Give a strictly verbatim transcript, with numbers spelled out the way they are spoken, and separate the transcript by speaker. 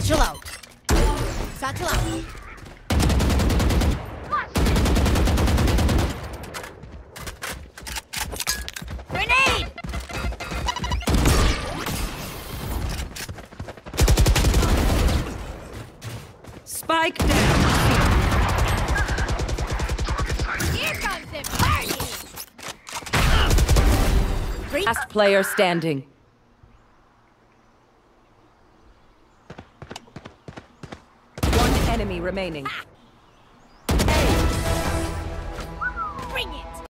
Speaker 1: Satchel out. Satchel out. Grenade!
Speaker 2: Spike down.
Speaker 1: Here comes the party!
Speaker 2: Last player standing. One enemy remaining.